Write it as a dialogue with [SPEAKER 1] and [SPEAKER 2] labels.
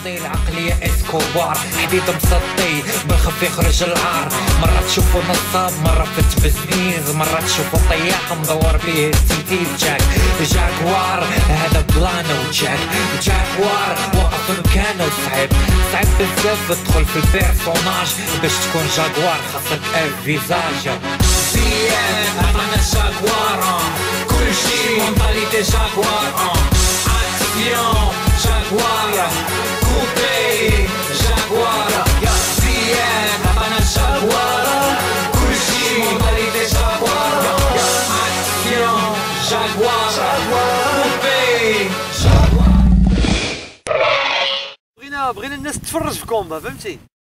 [SPEAKER 1] مسطي العقلية اسكوبار، حديد مسطي بالخف يخرج العار. مرة تشوفو نصاب، مرة فت بزنيز، مرة تشوفو طياح مدور بيه التنكيل. جاكوار هذا بلانو جاكوار وقف مكانو. صعب بزاف تدخل في البيرسوناج، باش تكون جاكوار خاصك فيزاج زيان. انا جاكوار كلشي مونطاليتي جاكوار، اكسيون جاكوار كوبي جاكوار يا زيان. انا جاكوار كلشي مونطاليتي جاكوار، اكسيون جاكوار كوبي جاكوار.
[SPEAKER 2] بغينا الناس تتفرج في كومبا، فهمتي؟